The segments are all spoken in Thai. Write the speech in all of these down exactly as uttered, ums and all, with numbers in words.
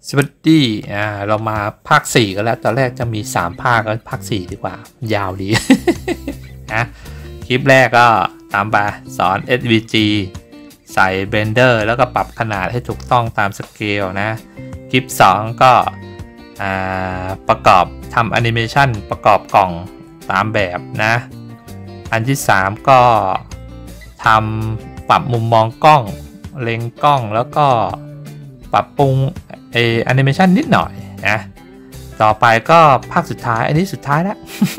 สวัสดีอ่าเรามาภาคสี่กันแล้วตอนแรกจะมีสามภาคแล้วภาคสี่ดีกว่ายาวดี นะคลิปแรกก็ตามไปสอน เอส วี จี ใส่ Blender แล้วก็ปรับขนาดให้ถูกต้องตามสเกลนะคลิปสองก็ประกอบทำแอนิเมชันประกอบกล่องตามแบบนะอันที่สามก็ทำปรับมุมมองกล้องเล็งกล้องแล้วก็ปรับปรุงไอแอนิเมชันนิดหน่อยนะต่อไปก็ภาคสุดท้ายอันนี้สุดท้ายแล้ว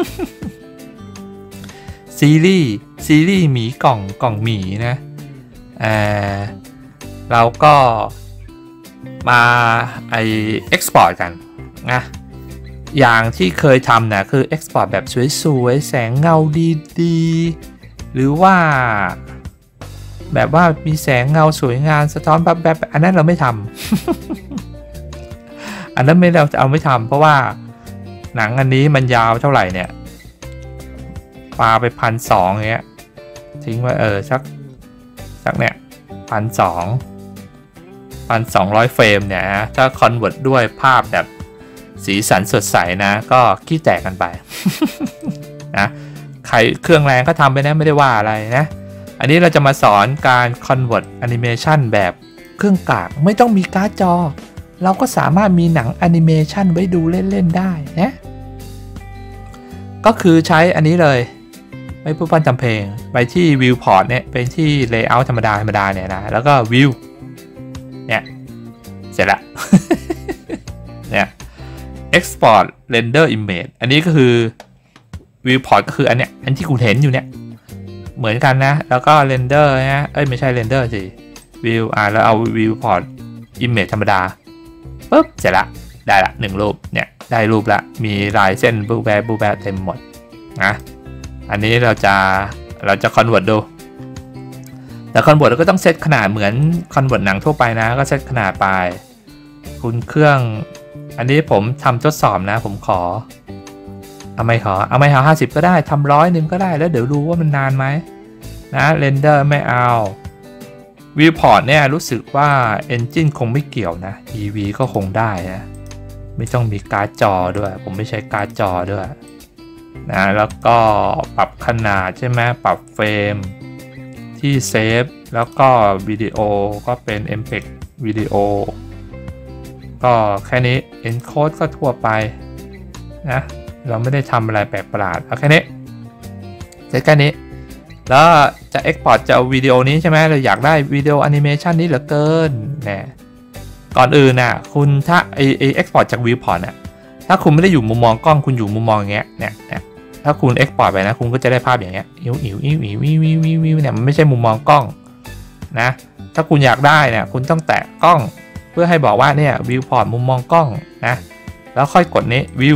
ซีรีส์ซีรีส์หมีกล่องกล่องหมีนะเอ่อเราก็มาไอ export กันนะอย่างที่เคยทำนะคือ export แบบสวยๆแสงเงาดีๆหรือว่าแบบว่ามีแสงเงาสวยงามสะท้อนแบบแบบอันนั้นเราไม่ทำ อันนั้นไม่เราจะเอาไม่ทำเพราะว่าหนังอันนี้มันยาวเท่าไหร่เนี่ยปาไปพันสองเงี้ยทิ้งไว้เออสักสักเนี่ยพันสองพันสองร้อยเฟรมเนี่ยนะถ้าคอนเวิร์ตด้วยภาพแบบสีสันสดใสนะก็ขี้แตกกันไป นะใครเครื่องแรงก็ทำไปนะไม่ได้ว่าอะไรนะอันนี้เราจะมาสอนการ convert animation แบบเครื่องกากไม่ต้องมีการ์ดจอเราก็สามารถมีหนังแอนิเมชันไว้ดูเล่นๆได้นะก็คือใช้อันนี้เลยไม่พูดพันจำเพลงไปที่ viewport เนี่ยไปที่ layout ธรรมดาธรรมดาเนี่ยนะแล้วก็ view เนี่ยเสร็จละ เนี่ย export render image อันนี้ก็คือ viewport ก็คืออันเนี้ยอันที่คุณเห็นอยู่เนี่ยเหมือนกันนะแล้วก็ render นะเอ้ยไม่ใช่ render สิ view อ่าแล้วเอา viewport image ธรรมดาปุ๊บเสร็จละได้ละหนึ่งรูปเนี่ยได้รูปละมีลายเส้นบูแบบูแบเต็มหมดนะอันนี้เราจะเราจะ convert ดูแต่ convert เราก็ต้องเซตขนาดเหมือน convert หนังทั่วไปนะก็เซตขนาดไปคุณเครื่องอันนี้ผมทำทดสอบนะผมขอเอาไม่ขอเอาไม่เอาห้าสิบก็ได้ทำร้อยหนึ่งก็ได้แล้วเดี๋ยวดูว่ามันนานไหมนะเรนเดอร์ไม่เอาวิวพอร์ตเนี่ยรู้สึกว่า Engine คงไม่เกี่ยวนะ อี วี ก็คงได้นะไม่ต้องมีการ์ดจอด้วยผมไม่ใช้การ์ดจอด้วยนะแล้วก็ปรับขนาดใช่ไหมปรับเฟรมที่เซฟแล้วก็วิดีโอก็เป็น เอ็ม พี อี จี วิดีโอก็แค่นี้ Encode ก็ทั่วไปนะเราไม่ได้ทำอะไรแปลกประหลาดเอาแค่นี้เสร็จแค่นี้แล้วจะ Export จะเอาวิดีโอนี้ใช่ไหมเราอยากได้วิดีโอแอนิเมชันนี้เหลือเกินเนี่ยก่อนอื่นน่ะคุณถ้าไอไอ Export จาก Viewport น่ะถ้าคุณไม่ได้อยู่มุมมองกล้องคุณอยู่มุมมองอย่างเงี้ยเนี่ยถ้าคุณ Export ไปนะคุณก็จะได้ภาพอย่างเงี้ยอิ๋วอิ๋วอิ๋วอิ๋วอิ๋วอิ๋วอิ๋วเนี่ยมันไม่ใช่มุมมองกล้องนะถ้าคุณอยากได้เนี่ยคุณต้องแตะกล้องเพื่อให้บอกว่าเนี่ย Viewport มุมมองกล้องนะแล้วค่อยกดนี้ View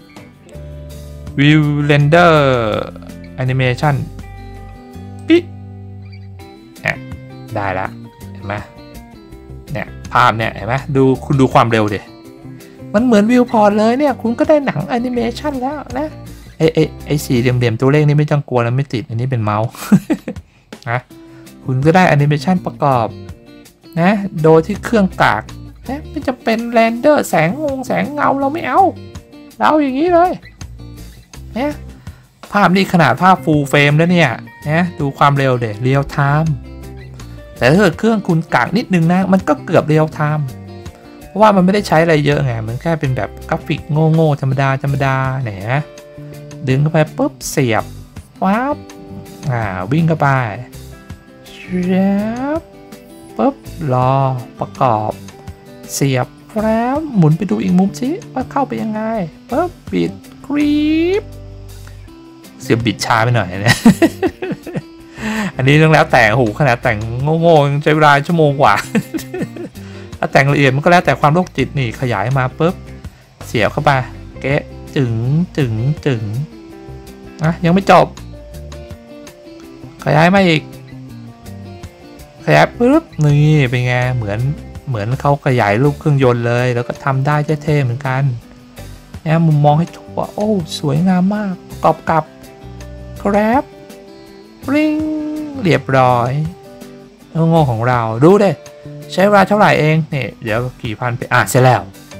View Render Animation ปิ๊เนี่ยได้แล้วเห็นไหมเนี่ยภาพเนี่ยเห็นไหมดูคุณดูความเร็วดิมันเหมือนวิวพอร์ตเลยเนี่ยคุณก็ได้หนังแอนิเมชันแล้วนะไอไอไอสีเหลี่ยมๆตัวเลขนี่ไม่ต้องกลัวแล้วไม่ติดอันนี้เป็นเมาส์ นะคุณก็ได้แอนิเมชันประกอบนะโดยที่เครื่องกากนะไม่จำเป็นเรนเดอร์แสงงงแสงเงาเราไม่เอาเราอย่างนี้เลยนะภาพนี่ขนาดภาพ full frame แล้วเนี่ยนะดูความเร็วเด็ดเรียลไทม์แต่ถ้าเกิดเครื่องคุณกากนิดนึงนะมันก็เกือบเรียลไทม์เพราะว่ามันไม่ได้ใช้อะไรเยอะไงมันแค่เป็นแบบกราฟิกโง่ๆธรรมดาธรรมดาเนี่ยนะดึงเข้าไปปุ๊บเสียบปั๊บอ่าวิ่งเข้าไปเสียบปุ๊บรอประกอบเสียบแล้วหมุนไปดูอีกมุมสิว่าเข้าไปยังไงปุ๊บปิดกรีบเสียบบิดช้าไปหน่อยเนี่ย อันนี้ต้องแล้วแต่หูขนาดแต่งโง่ๆยังใช้เวลาชั่วโมงกว่า ถ้าแต่งละเอียดมันก็แล้วแต่ความโรคจิตนี่ขยายมาปุ๊บเสียบเข้าไปเก๊ะจึงจึงจึงอ่ะยังไม่จบขยายมาอีกขยายปุ๊บนี่เป็นไงเหมือนเหมือนเขาขยายรูปเครื่องยนต์เลยแล้วก็ทำได้เท่ๆเหมือนกันเนี่ยมุมมองให้ทั่วโอ้สวยงามมากประกอบกับครับริงเรียบร้อยโง่ของเราดูดิใช้เวลาเท่าไหร่เองเนี่ยเดี๋ยวกี่พันไปอ่ะเสร็จแล้ว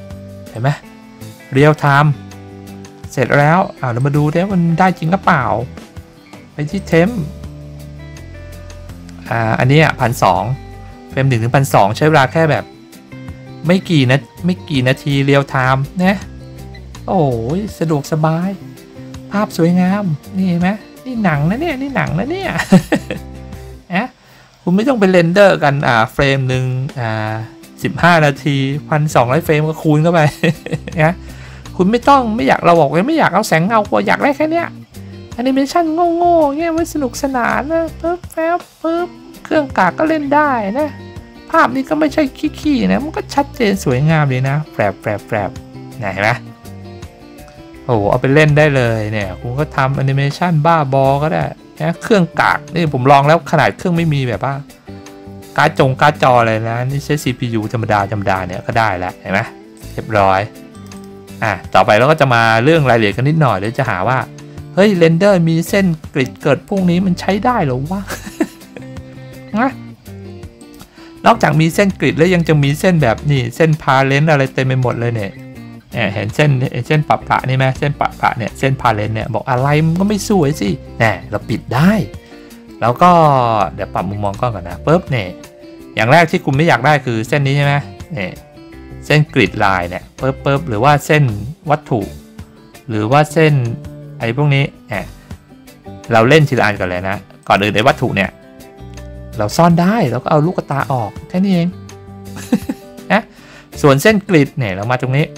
ห็นไหมเรียลไทม์เสร็จแล้วอ่าเรามาดูได้มันได้จริงหรือเปล่าไปที่เทมอ่าอันนี้อ่ะพันสองเฟรมหนึ่งถึงพันสองใช้เวลาแค่แบบไม่กี่นะไม่กี่นาทีเรียลไทม์นะโอ้ยสะดวกสบายภาพสวยงามนี่เห็นไหมนี่หนังนะเนี่ยนี่หนังนะเนี่ยนะคุณไม่ต้องไปเรนเดอร์กันอ่าเฟรมหนึ่งอ่าสิบห้านาทีพันสองร้อยเฟรมก็คูณเข้าไปนะคุณไม่ต้องไม่อยากเราบอกเลยไม่อยากเอาแสงเงาอยากได้แค่เนี้ยแอนิเมชันโง่ๆเงี้ยไว้สนุกสนานนะปึ๊บแป๊บปึ๊บเครื่องกากก็เล่นได้นะภาพนี้ก็ไม่ใช่ขี้ๆนะมันก็ชัดเจนสวยงามเลยนะแฝบแฝบแฝบไหนไหมโอ้โหเอาไปเล่นได้เลยเนี่ยคุณก็ทำแอนิเมชันบ้าบอก็ได้นะเครื่องกากนี่ผมลองแล้วขนาดเครื่องไม่มีแบบว่าการ์ดจงการ์ดจออะไรนะนี่ใช้ ซี พี ยู ธรรมดาธรรมดาเนี่ยก็ได้แล้วเห็นไหมเรียบร้อยอ่ะต่อไปเราก็จะมาเรื่องรายละเอียดกันนิดหน่อยเดี๋ยวจะหาว่าเฮ้ยเรนเดอร์มีเส้นกริดเกิดพวกนี้มันใช้ได้หรอวะ นะนอกจากมีเส้นกริดแล้วยังจะมีเส้นแบบนี่เส้นพาเลนอะไรเต็มไปหมดเลยเนี่ยเห็นเส้นเส้นปะปะนี่ไหมเส้นปะปะเนี่ยเส้นพาเลนเนี่ยบอกอะไรมันก็ไม่สวยสิแน่เราปิดได้แล้วก็เดี๋ยวปรับมุมมองกล้องก่อนนะปุ๊บเนี่ยอย่างแรกที่คุณไม่อยากได้คือเส้นนี้ใช่ไหมเนี่ยเส้นกริดลายเนี่ยปุ๊บปุ๊บหรือว่าเส้นวัตถุหรือว่าเส้นไอ้พวกนี้เนี่ยเราเล่นทีละอันก่อนเลยนะก่อนอื่นในวัตถุเนี่ยเราซ่อนได้แล้วก็เอาลูกตาออกแค่นี้เอง นะส่วนเส้นกริดเนี่ยเรามาตรงนี้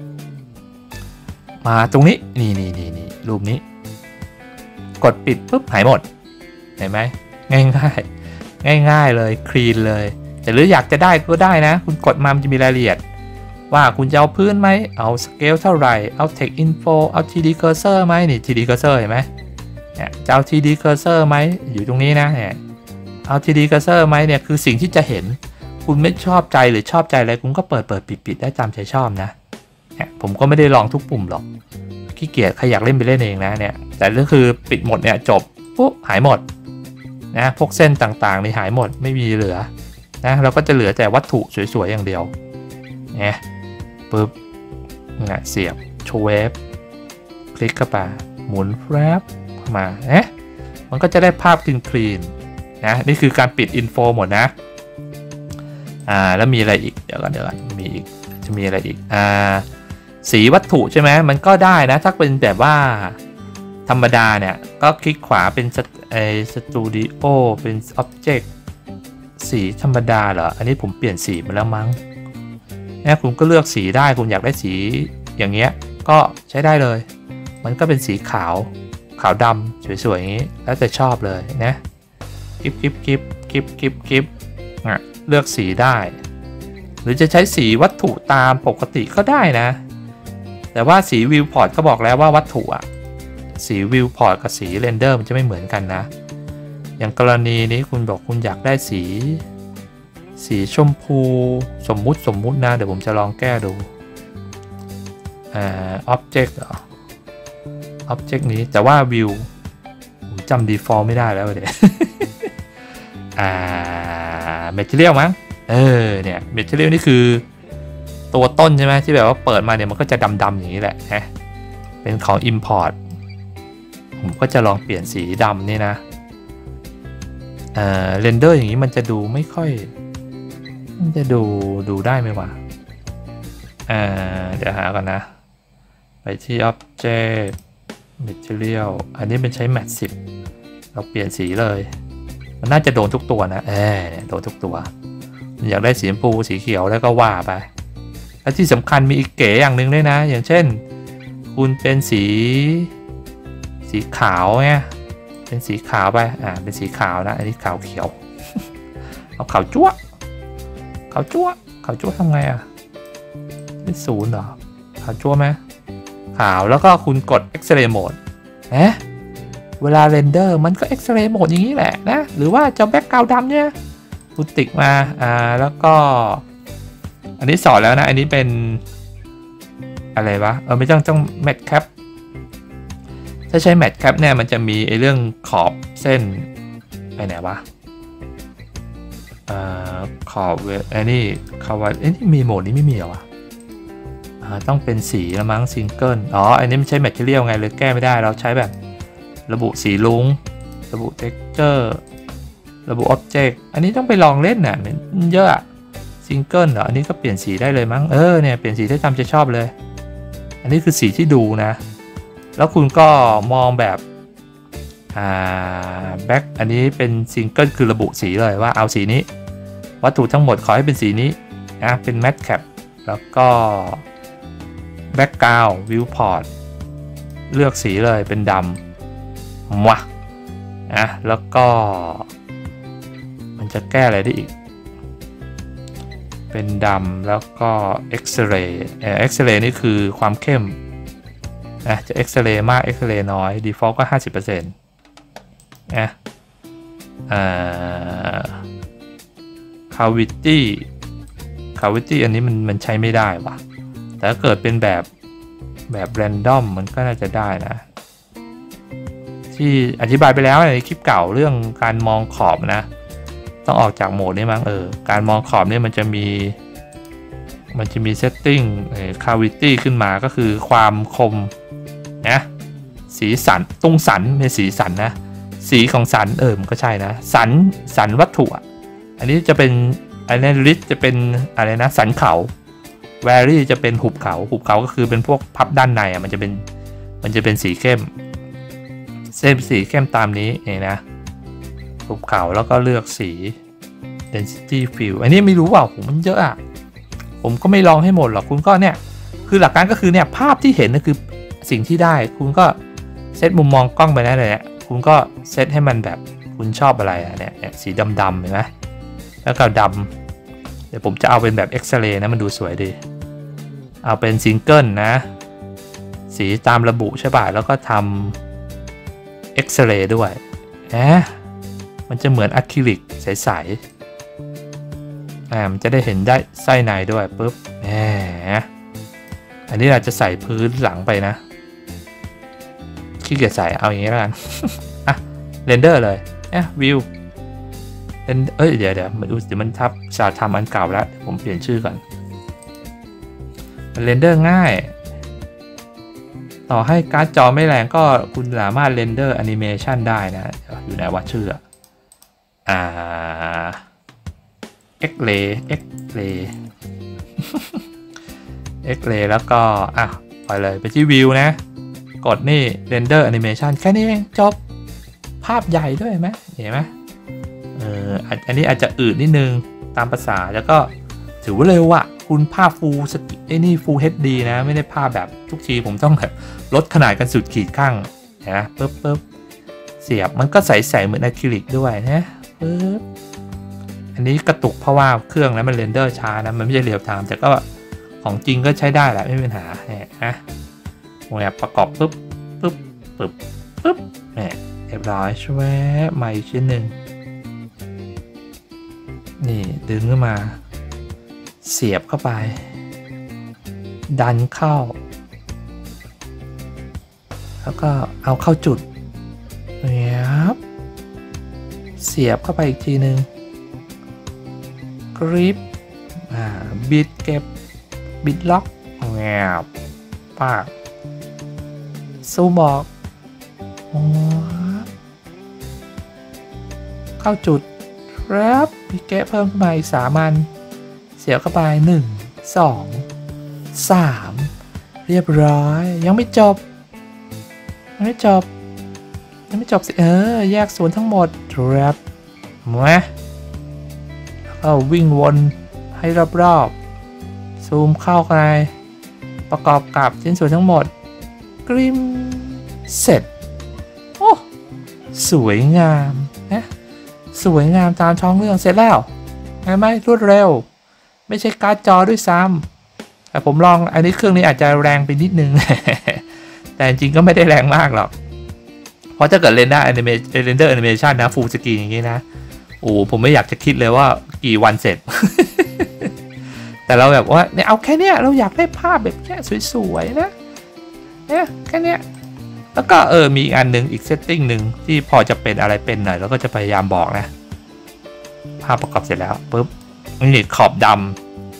มาตรงนี้นี่นี่นี่นี่รูปนี้กดปิดปุ๊บหายหมดเห็นไหมง่ายง่ายง่ายง่ายเลยคลีนเลยแต่หรืออยากจะได้ก็ได้นะคุณกดมามันจะมีรายละเอียดว่าคุณจะเอาพื้นไหมเอาสเกลเท่าไหร่เอา text info เอา ที ดี cursor ไหมนี่ ที ดี cursor เห็นไหมเนี่ยจะเอา ที ดี cursor ไหมอยู่ตรงนี้นะเนี่ยเอา ที ดี cursor ไหมเนี่ยคือสิ่งที่จะเห็นคุณไม่ชอบใจหรือชอบใจอะไรคุณก็เปิดเปิดปิดปิดได้ตามใจชอบนะเนี่ยผมก็ไม่ได้ลองทุกปุ่มหรอกขี้เกียจใครอยากเล่นไปเล่นเองนะเนี่ยแต่ก็คือปิดหมดเนี่ยจบปุ๊บหายหมดนะพวกเส้นต่างๆนี่หายหมดไม่มีเหลือนะเราก็จะเหลือแต่วัตถุสวยๆอย่างเดียวเนี่ยปุ๊บนะเสียบโชว์เวฟคลิกเข้าไปหมุนแฟบเข้ามาเอ๊ะมันก็จะได้ภาพคลีนคลีนนะนี่คือการปิดอินโฟหมดนะอ่าแล้วมีอะไรอีกเดี๋ยวกันเดี๋ยวกันมีอีกจะมีอะไรอีกอ่าสีวัตถุใช่ไหมมันก็ได้นะถ้าเป็นแบบว่าธรรมดาเนี่ยก็คลิกขวาเป็นไอสตูดิโอเป็นอ็อบเจกต์สีธรรมดาเหรออันนี้ผมเปลี่ยนสีมาแล้วมั้งเนี่ยคุณก็เลือกสีได้คุณอยากได้สีอย่างเงี้ยก็ใช้ได้เลยมันก็เป็นสีขาวขาวดำสวยๆอย่างนี้แล้วแต่ชอบเลยนะกิ๊บกิ๊บกิ๊บกิ๊บกิ๊บกิ๊บอ่ะเลือกสีได้หรือจะใช้สีวัตถุตามปกติก็ได้นะแต่ว่าสีวิวพอร์ตก็บอกแล้วว่าวัตถุอะสีวิวพอร์ตกับสีเรนเดอร์มันจะไม่เหมือนกันนะอย่างกรณีนี้คุณบอกคุณอยากได้สีสีชมพูสมมุติสมมุตินะเดี๋ยวผมจะลองแก้ดูอ่า object เหรอ object นี้แต่ว่าวิวผมจำ default ไม่ได้แล้วเดี๋ยว อ่า material มั้งเออเนี่ย material นี่คือตัวต้นใช่ไหมที่แบบว่าเปิดมาเนี่ยมันก็จะดำๆอย่างนี้แหละฮะเป็นของ import ผมก็จะลองเปลี่ยนสีดำนี่นะเอ่อเรนเดอร์อย่างนี้มันจะดูไม่ค่อยมันจะดูดูได้ไหมวะอ่าเดี๋ยวหาก่อนนะไปที่ object material อันนี้เป็นใช้ matte สิบเราเปลี่ยนสีเลยมันน่าจะโดนทุกตัวนะเออโดนทุกตัวอยากได้สีชมพูสีเขียวแล้วก็ว่าไปและที่สำคัญมีอีกเก๋อย่างหนึ่งด้วยนะอย่างเช่นคุณเป็นสีสีขาวเนี่ยเป็นสีขาวไปอ่าเป็นสีขาวนะอันนี้ขาวเขียว เอาขาวจั๊วขาวจั๊วขาวจั๊วทำไงอ่ะเป็นศูนย์เหรอขาวจั๊วไหมขาวแล้วก็คุณกด X-ray mode เอ๊ะเวลาเรนเดอร์มันก็ X-ray mode อย่างนี้แหละนะหรือว่าจะแบ็คกราวด์ดำเนี่ยคุณติ๊กมาอ่าแล้วก็อันนี้สอนแล้วนะอันนี้เป็นอะไรวะเออไม่ต้องต้องแมทแคปถ้าใช้แมทแคปเนี่ยมันจะมีไอเรื่องขอบเส้นไปไหนวะอ่าขอบเวอันนี้คาว่าเอ้ยนี่มีโหมดนี้ไม่มีเหรอวะต้องเป็นสีละมั้งซิงเกิลอ๋ออันนี้มันใช้แมทเทียลไงเลยแก้ไม่ได้เราใช้แบบระบุสีลุ้งระบุ texture ระบุ object อันนี้ต้องไปลองเล่นน่ะมันเยอะซิงเกิลเหรออันนี้ก็เปลี่ยนสีได้เลยมั้งเออเนี่ยเปลี่ยนสีได้ตามใจชอบเลยอันนี้คือสีที่ดูนะแล้วคุณก็มองแบบอ่าแบ็คอันนี้เป็นซิงเกิลคือระบุสีเลยว่าเอาสีนี้วัตถุทั้งหมดขอให้เป็นสีนี้นะเป็นแมทแคปแล้วก็แบ็คกราวด์วิวพอร์ตเลือกสีเลยเป็นดำวะนะแล้วก็มันจะแก้อะไรได้อีกเป็นดำแล้วก็เอ็กซเรย์เอ็กซเรย์นี่คือความเข้มนะจะเอ็กซเรย์มากเอ็กซเรย์น้อย default ก็ ห้าสิบเปอร์เซ็นต์ นะอ่า cavity cavity อันนี้มันมันใช้ไม่ได้ว่ะแต่ถ้าเกิดเป็นแบบแบบ random มันก็น่าจะได้นะที่อธิบายไปแล้วในคลิปเก่าเรื่องการมองขอบนะต้องออกจากโหมดนี้มั้งเออการมองขอบเนี่ยมันจะมีมันจะมี setting cavity ขึ้นมาก็คือความคมนะสีสันตรงสันเป็นสีสันนะสีของสันเออมันก็ใช่นะสันสันวัตถุอันนี้จะเป็นอันนี้ลิสจะเป็นอะไรนะสันเขาแวรี่จะเป็นหุบเขาหุบเขาก็คือเป็นพวกพับด้านในอ่ะมันจะเป็นมันจะเป็นสีเข้มเส้นสีเข้มตามนี้เองนะหุบเขาแล้วก็เลือกสี density fill อันนี้ไม่รู้ว่าผมมันเยอะอ่ะผมก็ไม่ลองให้หมดหรอกคุณก็เนี่ยคือหลักการก็คือเนี่ยภาพที่เห็นก็คือสิ่งที่ได้คุณก็เซตมุมมองกล้องไปได้เลยเนี่ยคุณก็เซตให้มันแบบคุณชอบอะไรอ่ะเนี่ยสีดำๆเห็นไหมแล้วก็ดำเดี๋ยวผมจะเอาเป็นแบบเอ็กซเรย์นะมันดูสวยดีเอาเป็นซิงเกิลนะสีตามระบุใช่ป่ะแล้วก็ทำเอ็กซเรย์ด้วยนะมันจะเหมือนอะคริลิกใสๆอ่ามันจะได้เห็นได้ไส้ในด้วยปุ๊บแหมอันนี้เราจะใส่พื้นหลังไปนะขี้เกียจใส่เอาอย่างนี้แล้วกัน อ่ะเรนเดอร์เลยเอ๊ะวิวเอ้ยเดี๋ยวเดี๋ยวมาดูเดี๋ยวมันทับชาทำอันเก่าแล้วผมเปลี่ยนชื่อก่อนมันเรนเดอร์ง่ายต่อให้การ์ดจอไม่แรงก็คุณสามารถเรนเดอร์แอนิเมชันได้นะอยู่ในวัดชื่ออ่า X-ray X-ray X-ray แล้วก็อ่ะไปเลยไปที่วิวนะกดนี่ render animation แค่นี้เองจบภาพใหญ่ด้วยไหมเห็นไหมเอออันนี้อาจจะอืดนิดนึงตามภาษาแล้วก็ถือว่าเร็วอะคุณภาพ full สกิไอ้นี่ full เอช ดี นะไม่ได้ภาพแบบทุกทีผมต้องแบบลดขนาดกันสุดขีดข้างนะปึ๊บปึ๊บเสียบมันก็ใสๆเหมือนอะคริลิกด้วยนะปึ๊บอันนี้กระตุกเพราะว่าเครื่องนั้นมันเรนเดอร์ช้านะมันไม่ใช่เรียลไทม์แต่ก็ของจริงก็ใช้ได้แหละไม่มีปัญหาเนี่ยนะแบบประกอบปึ๊บปึ๊บปึ๊บปึ๊บเนี่ยเรียบร้อยใช่ไหมใหม่ชิ้นหนึ่งนี่ดึงขึ้นมาเสียบเข้าไปดันเข้าแล้วก็เอาเข้าจุดเนี่ยครับเสียบเข้าไปอีกทีหนึ่งกริปอ่าบิดเก็บบิดล็อกแงบปากซูมบอกเข้าจุดครับมีแกะเพิ่มขึ้นมาอีกสามอันเสียบเข้าไปหนึ่งสองสามเรียบร้อยยังไม่จบยังไม่จบยังไม่จบสิเออแยกส่วนทั้งหมดครับมาก็วิ่งวนให้รอบๆซูมเข้าไปประกอบกับชิ้นส่วนทั้งหมดกริมเสร็จโอ้สวยงามนะสวยงามตามท้องเรื่องเสร็จแล้วเห็นไหมรวดเร็วไม่ใช่การ์ดจอด้วยซ้ำแต่ผมลองอันนี้เครื่องนี้อาจจะแรงไปนิดนึง แต่จริงก็ไม่ได้แรงมากหรอกเพราะถ้าเกิดเรนเดอร์แอนิเมชันเรนเดอร์แอนิเมชันนะฟูลสกรีนอย่างนี้นะโอ้ผมไม่อยากจะคิดเลยว่ากี่วันเสร็จ แต่เราแบบว่าเนี่ยเอาแค่เนี้ยเราอยากได้ภาพแบบแค่สวยๆนะเนี่ยแค่เนี้ยแล้วก็เออมีอีกอันหนึ่งอีกเซตติ้งหนึ่งที่พอจะเป็นอะไรเป็นหน่อยแล้วก็จะพยายามบอกนะภาพประกอบเสร็จแล้วปุ๊บนี่ขอบด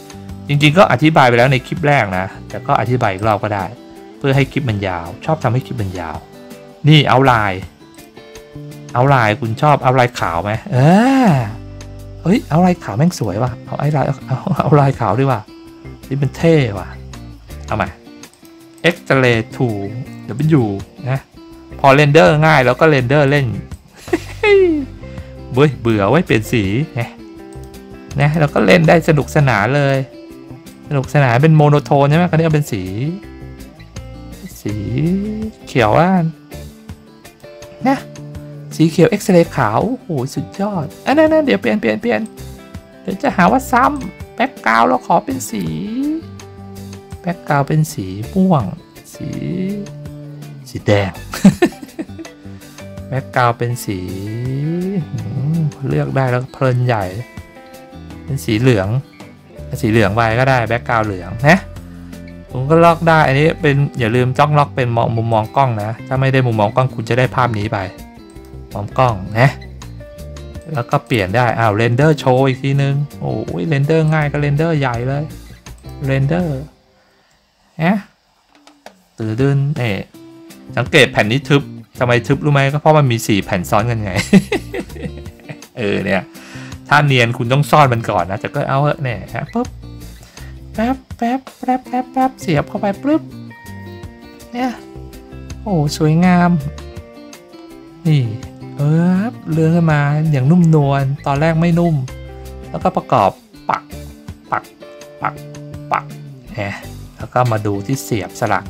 จริงๆก็อธิบายไปแล้วในคลิปแรกนะแต่ก็อธิบายอีกรอบก็ได้เพื่อให้คลิปมันยาวชอบทำให้คลิปมันยาวนี่เอาลายเอาลายคุณชอบเอาลายขาวไหมเออเฮ้ยเอาลายขาวแม่งสวยว่ะเอาไอ้ลายเอาเอาลายขาวดีว่ะนี่มันเท่ว่ะเอามา X-ray tool เดี๋ยวไปอยู่นะพอเรนเดอร์ง่ายแล้วก็เรนเดอร์เล่นเบื่อเบื่อไว้เปลี่ยนสีนะนะเราก็เล่นได้สนุกสนานเลยสนุกสนานเป็นโมโนโทนใช่ไหมคราวนี้เอาเป็นสีสีเขียวอ่ะนะสีเขียวเอ็กซเรย์ขาวโอ้โหสุดยอดอันนั้นเดี๋ยวเปลี่ยนเปลี่ยนเปลี่ยนเดี๋ยวจะหาว่าซ้ำแบ็กกราวด์เราขอเป็นสีแบ็กกราวด์เป็นสีม่วงสีสีแดง แบ็กกราวด์เป็นสีเลือกได้แล้วเพลินใหญ่เป็นสีเหลืองสีเหลืองไปก็ได้แบ็กกราวด์เหลืองนะผมก็ล็อกได้อันนี้เป็นอย่าลืมจ้องล็อกเป็นมองมุมมองกล้องนะถ้าไม่ได้มุมมองกล้องคุณจะได้ภาพนี้ไปมองกล้องนะแล้วก็เปลี่ยนได้อ้าวเรนเดอร์โชว์อีกทีนึงโอ้ยเรนเดอร์ง่ายก็เรนเดอร์ใหญ่เลยเรนเดอร์นะตื่นดึนเอ๋สังเกตแผ่นนี้ทึบทำไมทึบรู้ไหมก็เพราะมันมีสี่แผ่นซ้อนกันไง เออเนี่ยถ้าเนียนคุณต้องซ่อนมันก่อนนะแต่ก็เอาเหอะเนี่ยฮะปุ๊บแป๊บแป๊บแป๊บแป๊บแป๊บเสียบเข้าไปปุ๊บเนี่ยโอ้สวยงามนี่เออเลื่อนขึ้นมาอย่างนุ่มนวลตอนแรกไม่นุ่มแล้วก็ประกอบปักปักปักปักแหมแล้วก็มาดูที่เสียบสลัก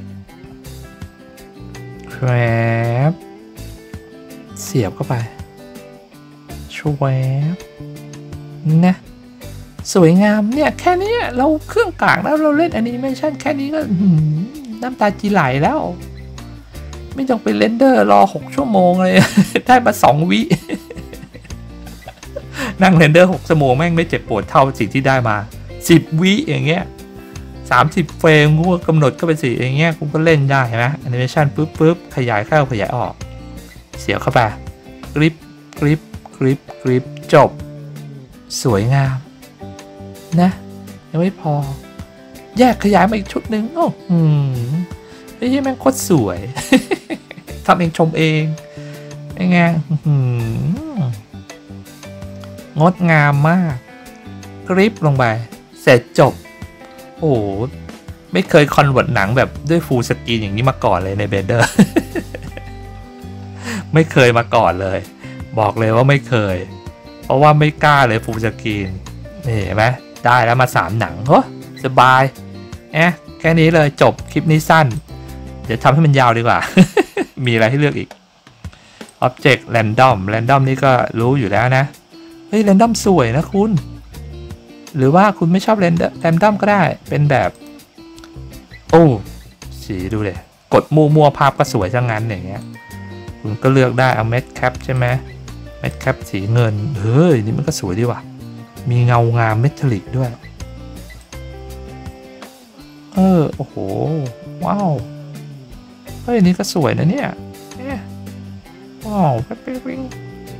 ครับเสียบเข้าไปชวบนะสวยงามเนี่ยแค่นี้เราเครื่องกลางแล้วเราเล่นแอนิเมชันแค่นี้ก็น้ำตาจีไหลแล้วไม่ต้องไปเรนเดอร์รอหกชั่วโมงเลย ได้มาสองวินั่งเรนเดอร์หกชั่วโมงแม่งไม่เจ็บปวดเท่าสิ่งที่ได้มาสิบวิอย่างเงี้ยสามสิบเฟรมกูกำหนดก็เป็นสีอย่างเงี้ยกูก็เล่นได้ใช่ไหมแอนิเมชันปุ๊บปุ๊บขยายเข้าขยายออกเสียบเข้าไปกริปกริปกริปกริปจบสวยงามนะยังไม่พอแยกขยายมาอีกชุดหนึ่งโอ้หืมไอ้ยี่แม่งโคตรสวย ทำเองชมเองยังไงงดงามมากกริปลงไปเสร็จจบโอ้ไม่เคยคอนเวิร์ตหนังแบบด้วยฟูลสกรีนอย่างนี้มาก่อนเลยในเบนเดอร์ ไม่เคยมาก่อนเลยบอกเลยว่าไม่เคยเพราะว่าไม่กล้าเลยฟูลสกรีนนี่เห็นไหมได้แล้วมาสามหนังโอ้สบายแอะแค่นี้เลยจบคลิปนี้สั้นเดี๋ยวทำให้มันยาวดีกว่า มีอะไรให้เลือกอีก Object Random Random นี่ก็รู้อยู่แล้วนะเฮ้ย Random สวยนะคุณหรือว่าคุณไม่ชอบ Random ก็ได้เป็นแบบโอ้สีดูเลยกดมัวๆภาพก็สวยจังงั้นอย่างเงี้ยคุณก็เลือกได้เอาเม็ดแคปใช่ไหมเม็ดแคปสีเงินเฮ้ยนี่มันก็สวยดีว่ะมีเงางามเมทัลลิกด้วยเออโอ้โหว้าวเฮ้ยนี่ก็สวยนะเนี่ยว้าวปิ๊งปิ๊งปิ๊ง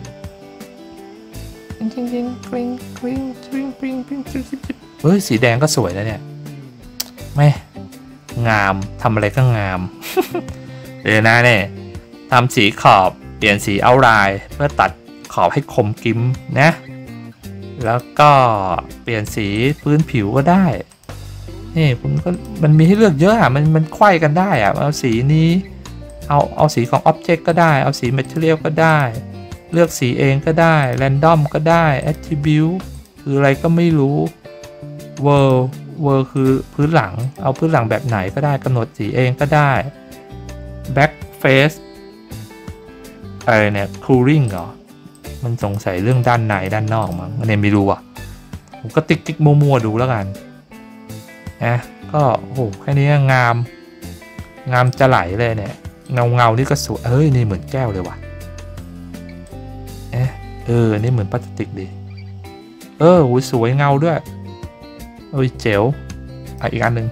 จริงจริงกริ๊งกริ๊งกริ๊งกริ๊งกริ๊งกริ๊งเฮ้ยสีแดงก็สวยนะเนี่ยไม่งามทำอะไรก็งามเดี๋ยวนะเนี่ยทำสีขอบเปลี่ยนสีเอาท์ไลน์เพื่อตัดขอบให้คมกิ้มนะแล้วก็เปลี่ยนสีพื้นผิวก็ได้นี่คุณก็มันมีให้เลือกเยอะอ่ะมันมันไขว้กันได้อ่ะเอาสีนี้เอาเอาสีของ Object ก็ได้เอาสี Material ก็ได้เลือกสีเองก็ได้ Random ก็ได้ Attribute คืออะไรก็ไม่รู้ World World คือพื้นหลังเอาพื้นหลังแบบไหนก็ได้กำหนดสีเองก็ได้ Backface อะไรเนี่ย Cooling เหรอมันสงสัยเรื่องด้านในด้านนอกมั้งอันนี้ไม่รู้อ่ะผมก็ติ๊กติ๊กมัวๆดูแล้วกันนะก็โอ้โหแค่นี้งามงามจะไหลเลยเนี่ยเงาเงานี่ก็สวยเฮ้ยนี่เหมือนแก้วเลยว่ะเอ๊ะเออนี่เหมือนพลาสติกดีเออโหสวยเงาด้วยเอ้ยเจ๋วอ่ะอีกอันหนึ่ง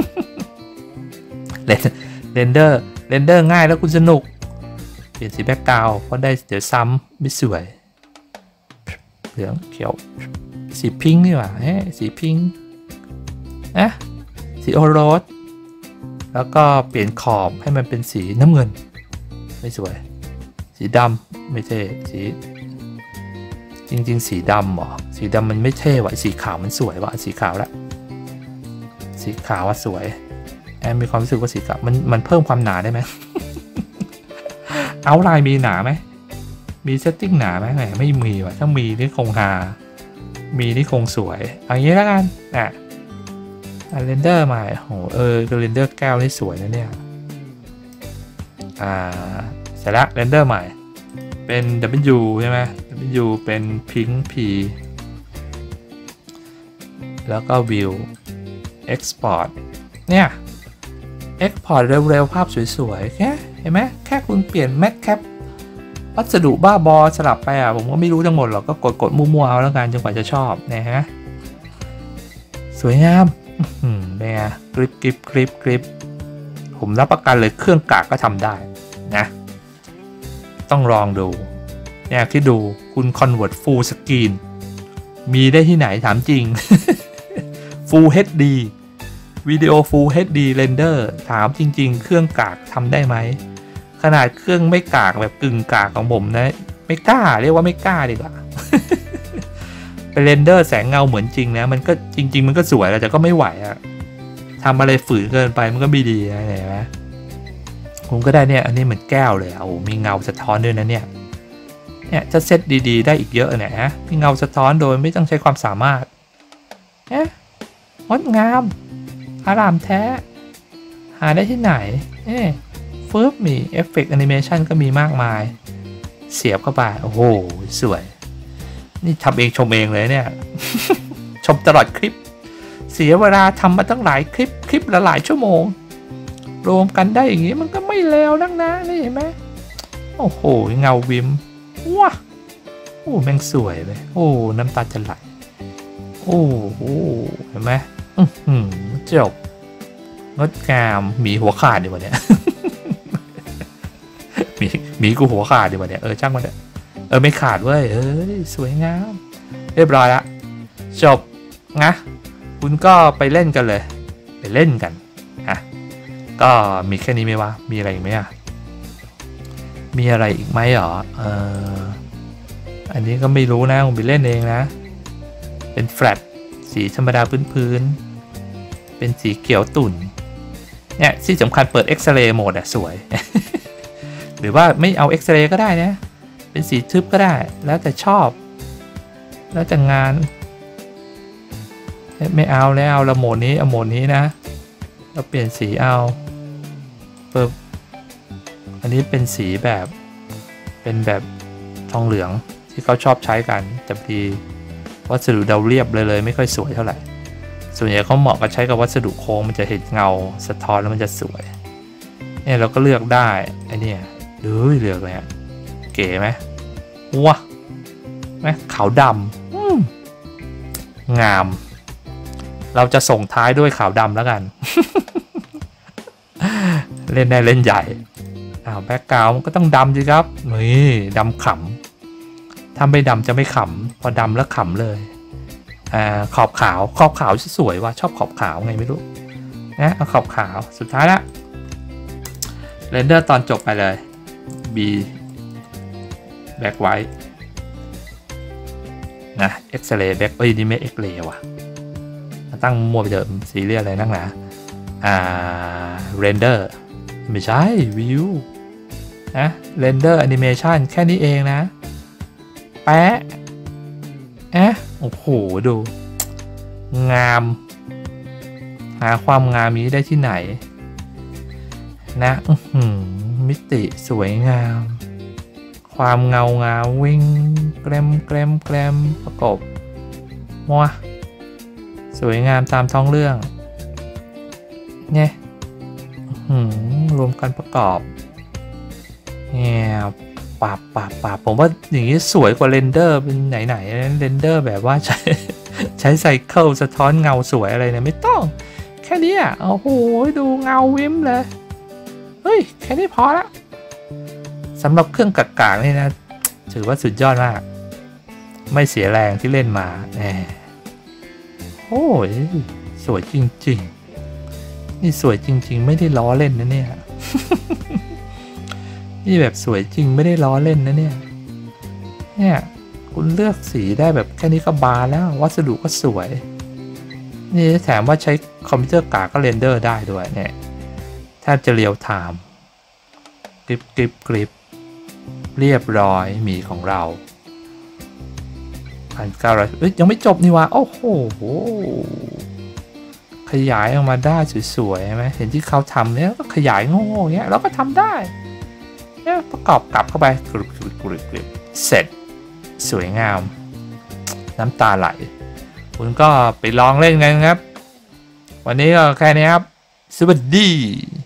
เรนเดอร์เรนเดอร์ง่ายแล้วคุณสนุกเปลี่ยนสีแบ็คกราวด์เพราะได้เดี๋ยวซ้ำไม่สวยเหลืองเขียวสีพิงค์นี่หว่าเฮ้สีพิงค์นะสีโอรสแล้วก็เปลี่ยนขอบให้มันเป็นสีน้ำเงินไม่สวยสีดำไม่เท่สีจริงๆสีดำเหรอสีดำมันไม่เท่ว่ะสีขาวมันสวยว่ะสีขาวละสีขาวว่าสวยแอมมีความรู้สึกว่าสีขาวมันมันเพิ่มความหนาได้ไหม เอาลายมีหนาไหมมีเซตติ้งหนาไหมแหมไม่มีว่ะถ้ามีนี่คงฮามีนี่คงสวยอย่างนี้แล้วกันอ่ะเรนเดอร์ใหม่โหเออเรนเดอร์แก้วนี่สวยนะเนี่ยอ่าเสร็จแล้วเรนเดอร์ใหม่เป็น W ใช่ไหม W เป็น Pink P แล้วก็ View Export เนี่ย Export เร็วๆภาพสวยๆแค่เห็นไหมแค่คุณเปลี่ยน Max Cap วัสดุบ้าบอสลับไปอ่ะผมก็ไม่รู้ทั้งหมดหรอกก็กดๆมั่วๆเอาแล้วกันจนกว่าจะชอบนะฮะสวยงามอืมเป็นไงกริบกริบกริบกริบผมรับประกันเลยเครื่องกากก็ทำได้นะต้องลองดูเนี่ยที่ดูคุณ Convert Full Screen มีได้ที่ไหนถามจริง Full เอช ดี วิดีโอ Full เอช ดี Render ถามจริงๆเครื่องกากทำได้ไหมขนาดเครื่องไม่กากแบบกึ่งกากของผมนะไม่กล้าเรียกว่าไม่กล้าดีกว่า ไปเรนเดอร์แสงเงาเหมือนจริงนะมันก็จริงๆมันก็สวยแต่ก็ไม่ไหวอะทำอะไรฝืนเกินไปมันก็ไม่ดีนะเห็นไหมผมก็ได้เนี่ยอันนี้เหมือนแก้วเลยโอ้มีเงาสะท้อนด้วยนะเนี่ยเนี่ยจะเซตดีๆได้อีกเยอะเนี่ยฮะมีเงาสะท้อนโดยไม่ต้องใช้ความสามารถเอ๊ะงดงามอารามแท้หาได้ที่ไหนเอ๊ะฟึบมีเอฟเฟกต์แอนิเมชันก็มีมากมายเสียบเข้าไปโอ้โหสวยนี่ทำเองชมเองเลยเนี่ย ชมตลอดคลิปเสียเวลาทำมาตั้งหลายคลิปคลิปละหลายชั่วโมงรวมกันได้อย่างนี้มันก็ไม่เลวนักนะนี่เห็นไหมโอ้โหเงาวิมว้าโอ้แม่งสวยเลยโอ้น้ำตาจะไหลโอ้โหเห็นไหมอืมจบงดงามหมีหัวขาดดีกว่าเนี่ย หมีหมีกูหัวขาดดีกว่าเนี่ยเออช่างมันเนี่ยเออไม่ขาดเว้ยเอ้ยสวยงามเรียบร้อยละจบนะคุณก็ไปเล่นกันเลยไปเล่นกันฮะก็มีแค่นี้ไหมวะมีอะไรอีกไหมอ่ะมีอะไรอีกไหมหรอเอออันนี้ก็ไม่รู้นะผมไปเล่นเองนะเป็นแฟลตสีธรรมดาพื้นๆเป็นสีเขียวตุ่นเนี่ยที่สำคัญเปิดเอ็กซเรย์โหมดอ่ะสวย หรือว่าไม่เอาเอ็กซเรย์ก็ได้นะเป็นสีทึบก็ได้แล้วแต่ชอบแล้วแต่งานไม่เอาแล้วเอาละโหมดนี้เอาโหมดนี้นะเราเปลี่ยนสีเอาเปิดอันนี้เป็นสีแบบเป็นแบบทองเหลืองที่เขาชอบใช้กันแต่พอดีวัสดุเดาเรียบเลยเลยไม่ค่อยสวยเท่าไหร่ส่วนใหญ่เขาเหมาะกับใช้กับวัสดุโค้งมันจะเห็นเงาสะท้อนแล้วมันจะสวยเนี่ยเราก็เลือกได้ไอเนี่ยดูเลือกเลยเก๋ไหมว้าไหมขาวดำงามเราจะส่งท้ายด้วยขาวดำแล้วกัน เล่นได้เล่นใหญ่อ้าวแบ็คกราวด์ก็ต้องดำสิครับนี่ดำขำถ้าไม่ดำจะไม่ขำพอดำแล้วขำเลยอ่าขอบขาวขอบขาวสวยว่ะชอบขอบขาวไงไม่รู้นะเอาขอบขาวสุดท้ายละเรนเดอร์ตอนจบไปเลย B แบ็คไวท์นะเอ็กซเรย์แบ็คเอ้ยนี่ไม่เอ็กเรย์ว่ะตั้งมัวไปเดิมซีเรียสอะไรนั่งนะอ่าเรนเดอร์ไม่ใช่วิวนะเรนเดอร์แอนิเมชันแค่นี้เองนะแปะเอ๊ะโอ้โหดูงามหาความงามนี้ได้ที่ไหนนะมิติสวยงามความเงาเงาวิ่งแกรมแกรมแกรมประกบมัวสวยงามตามท้องเรื่องเนี่ยรวมกันประกอบเนี่ยปาบปาบปาบผมว่าอย่างนี้สวยกว่าเรนเดอร์เป็นไหนไหนเรนเดอร์แบบว่าใช้ใช้ไซเคิลสะท้อนเงาสวยอะไรเนี่ยไม่ต้องแค่นี้อ่ะโอ้โหดูเงาวิ้มเลยเฮ้ยแค่นี้พอละสำหรับเครื่องกากๆนี่นะถือว่าสุดยอดมากไม่เสียแรงที่เล่นมาแหมโอ้ยสวยจริงๆนี่สวยจริงๆไม่ได้ล้อเล่นนะเนี่ย นี่แบบสวยจริงไม่ได้ล้อเล่นนะเนี่ยเนี่ยคุณเลือกสีได้แบบแค่นี้ก็บานแล้ววัสดุก็สวยนี่แถมว่าใช้คอมพิวเตอร์กากก็เรนเดอร์ได้ด้วยเนี่ยแทบจะเรียลไทม์กริบกริบกริบเรียบร้อยหมีของเราพันเก้าร้อยเอ้ยยังไม่จบนี่วะโอ้โหขยายออกมาได้สวยๆใช่ไหมเห็นที่เขาทำเนี่ยก็ขยายโง่ๆเงี้ยเราก็ทำได้เนี่ยประกอบกลับเข้าไปกรุบกรุบกรุบกรุบเสร็จสวยงามน้ำตาไหลคุณก็ไปลองเล่นกันครับวันนี้ก็แค่นี้ครับสวัสดี